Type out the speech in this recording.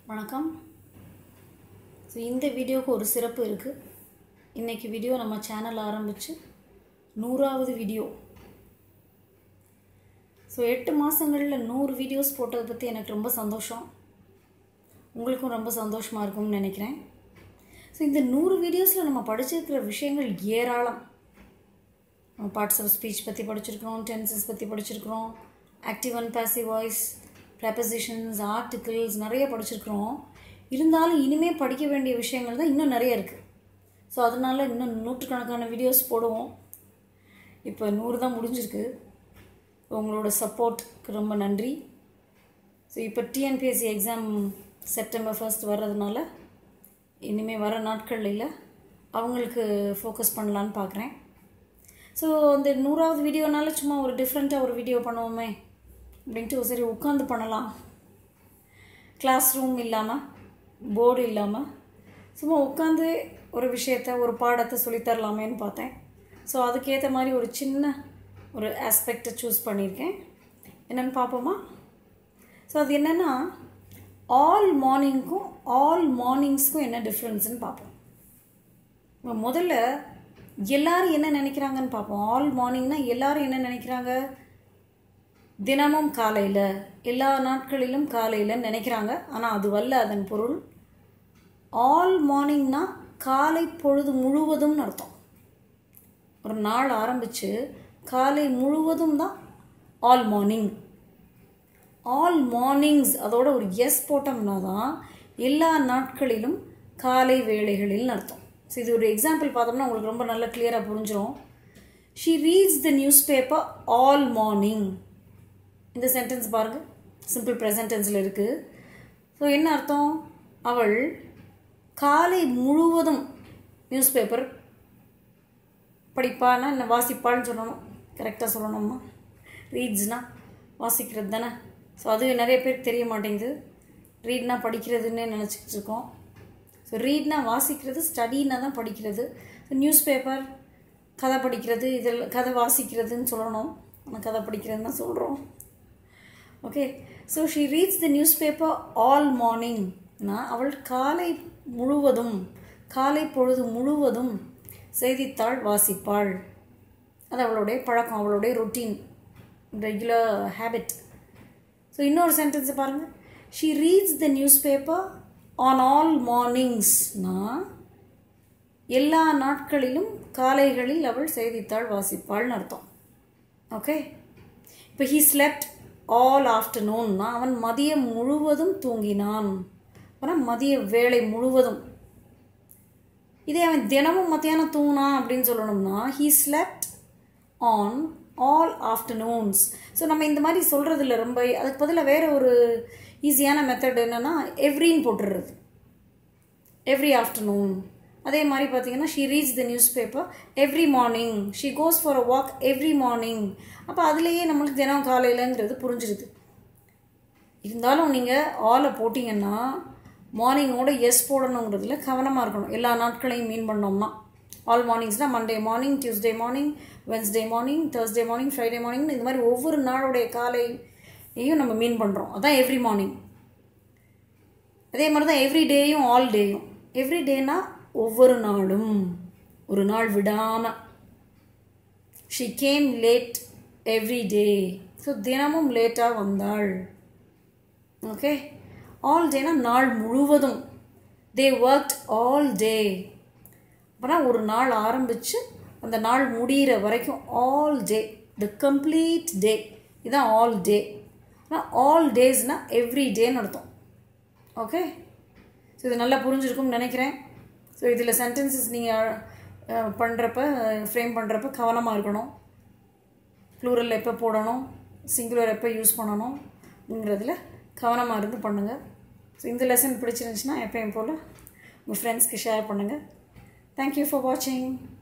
வணக்கம். ஸோ இந்த வீடியோவுக்கு ஒரு சிறப்பு இருக்குது. இன்றைக்கி வீடியோ நம்ம சேனல் ஆரம்பித்து 100வது வீடியோ. ஸோ 8 மாதங்களில் 100 வீடியோஸ் போட்டதை பற்றி எனக்கு ரொம்ப சந்தோஷம். உங்களுக்கும் ரொம்ப சந்தோஷமாக இருக்கும்னு நினைக்கிறேன். ஸோ இந்த 100 வீடியோஸில் நம்ம படிச்சிருக்கிற விஷயங்கள் ஏராளம். நம்ம பார்ட்ஸ் ஆஃப் ஸ்பீச் பற்றி படிச்சிருக்கிறோம், டென்சஸ் பற்றி படிச்சிருக்கிறோம், active and passive voice, prepositions, articles நிறைய படிச்சிருக்கிறோம். இருந்தாலும் இனிமேல் படிக்க வேண்டிய விஷயங்கள் தான் இன்னும் நிறைய இருக்குது. ஸோ அதனால் இன்னும் நூற்றுக்கணக்கான வீடியோஸ் போடுவோம். இப்போ 100 தான் முடிஞ்சிருக்கு. உங்களோட சப்போர்ட்டுக்கு ரொம்ப நன்றி. ஸோ இப்போ டிஎன்பிஎஸ்சி எக்ஸாம் செப்டம்பர் 1 வர்றதுனால இனிமேல் வர நாட்கள் இல்லை, அவங்களுக்கு ஃபோக்கஸ் பண்ணலான்னு பார்க்குறேன். ஸோ இந்த 100வது வீடியோனால சும்மா ஒரு டிஃப்ரெண்ட்டாக ஒரு வீடியோ பண்ணுவோமே அப்படின்ட்டு சரி உட்காந்து பண்ணலாம். கிளாஸ் ரூம் இல்லாமல், போர்டு இல்லாமல் சும்மா உட்காந்து ஒரு விஷயத்தை, ஒரு பாடத்தை சொல்லித்தரலாமேன்னு பார்த்தேன். ஸோ அதுக்கேற்ற மாதிரி ஒரு சின்ன ஒரு ஆஸ்பெக்டை சூஸ் பண்ணியிருக்கேன். என்னென்னு பார்ப்போமா? ஸோ அது என்னென்னா, ஆல் மார்னிங்க்கும் ஆல் மார்னிங்ஸ்க்கும் என்ன டிஃப்ரென்ஸ்னு பார்ப்போம். முதல்ல எல்லோரும் என்ன நினைக்கிறாங்கன்னு பார்ப்போம். ஆல் மார்னிங்னால் எல்லோரும் என்ன நினைக்கிறாங்க? தினமும் காலையில், எல்லா நாட்களிலும் காலையில் நினைக்கிறாங்க. ஆனால் அது வல்ல அதன் பொருள். ஆல் மார்னிங்னா காலை பொழுது முழுவதும்னு அர்த்தம். ஒரு நாள் ஆரம்பித்து காலை முழுவதும் தான் ஆல் மார்னிங். ஆல் மார்னிங்ஸ் அதோட ஒரு எஸ் போட்டோம்னா தான் எல்லா நாட்களிலும் காலை வேளைகளில்னு அர்த்தம். ஸோ இது ஒரு எக்ஸாம்பிள் பார்த்தோம்னா உங்களுக்கு ரொம்ப நல்லா கிளியராக புரிஞ்சிடும். She reads the newspaper all morning. இந்த சென்டென்ஸ் பாருங்கள், சிம்பிள் ப்ரெசன்ட் டென்ஸில் இருக்குது. ஸோ என்ன அர்த்தம்? அவள் காலை முழுவதும் நியூஸ் பேப்பர் படிப்பானா என்ன, வாசிப்பாள்னு சொல்லணும். கரெக்டாக சொல்லணும்மா. ரீட்ஸ்னால் வாசிக்கிறது தானே. ஸோ அது நிறைய பேருக்கு தெரிய மாட்டேங்குது. ரீட்னா படிக்கிறதுன்னே நினச்சிக்கிட்டு இருக்கோம். ஸோ ரீட்னா வாசிக்கிறது, ஸ்டடின்னா தான் படிக்கிறது. ஸோ நியூஸ் பேப்பர் கதை படிக்கிறது, இதில் கதை வாசிக்கிறதுன்னு சொல்லணும். ஆனால் கதை படிக்கிறதுன்னு தான் சொல்கிறோம். Okay. So she reads the newspaper all மார்னிங்னா அவள் காலை முழுவதும், காலை பொழுது முழுவதும் செய்தித்தாள் வாசிப்பாள். அது அவளுடைய பழக்கம், அவளுடைய ரொட்டீன், ரெகுலர் ஹேபிட். ஸோ இன்னொரு சென்டென்ஸை பாருங்கள். She reads the newspaper on all மார்னிங்ஸ்னா எல்லா நாட்களிலும் காலைகளில் அவள் செய்தித்தாள் வாசிப்பாள்னு அர்த்தம். ஓகே. இப்போ ஹீ ஸ்லெப்ட் ஆல் ஆஃப்டர்நூன்னா அவன் மதியம் முழுவதும் தூங்கினான். அப்புறம் மதிய வேளை முழுவதும். இதே அவன் தினமும் மத்தியானம் தூங்கினான் அப்படின்னு சொல்லணும்னா he slept on all afternoons. So நம்ம இந்த மாதிரி சொல்கிறது இல்லை ரொம்ப. அதுக்கு பதிலாக வேறு ஒரு ஈஸியான மெத்தட் என்னென்னா எவ்ரின்னு போட்டுடுறது. Every afternoon. அதே மாதிரி பார்த்தீங்கன்னா she reads the newspaper every morning. She goes for a walk every morning. அப்போ அதுலேயே நம்மளுக்கு தினம் காலையிலங்கிறது புரிஞ்சிடுது. இருந்தாலும் நீங்கள் ஆலை போட்டிங்கன்னா மார்னிங்கோட எஸ் போடணுங்கிறதுல கவனமாக இருக்கணும். எல்லா நாட்களையும் மீன் பண்ணோம்னா ஆல் மார்னிங்ஸ்னால் Monday morning, Tuesday morning, Wednesday morning, Thursday morning, Friday morning, இந்த மாதிரி ஒவ்வொரு நாளுடைய காலையும் நம்ம மீன் பண்ணுறோம். அதுதான் எவ்ரி மார்னிங். அதே மாதிரி தான் எவ்ரி டேயும் ஆல் டேயும். எவ்ரி டேனா ஒவ்வொரு நாளும், ஒரு நாள் விடாமல். She came late every day. So தினமும் லேட்டாக வந்தாள். ஓகே. ஆல் டேனா நாள் முழுவதும். They worked all day. அப்புறம் ஒரு நாள் ஆரம்பித்து அந்த நாள் முடிகிற வரைக்கும் ஆல் டே, த கம்ப்ளீட் டே. இதுதான் ஆல் டே. ஆனால் ஆல் டேஸ்னால் எவ்ரி டேன்னு அர்த்தம். ஓகே. ஸோ இது நல்லா புரிஞ்சிருக்கும்னு நினைக்கிறேன். ஸோ இதில் சென்டென்சஸ் நீங்கள் பண்ணுறப்ப, ஃப்ரேம் பண்ணுறப்ப கவனமாக இருக்கணும். ப்ளூரல் எப்போ போடணும், சிங்குலர் எப்போ யூஸ் பண்ணணுங்கிறதுல கவனமாக இருந்து பண்ணுங்கள். ஸோ இந்த லெசன் பிடிச்சிருந்துச்சுன்னா எப்பயும் போல் உங்கள் ஃப்ரெண்ட்ஸ்க்கு ஷேர் பண்ணுங்கள். தேங்க்யூ ஃபார் வாட்சிங்.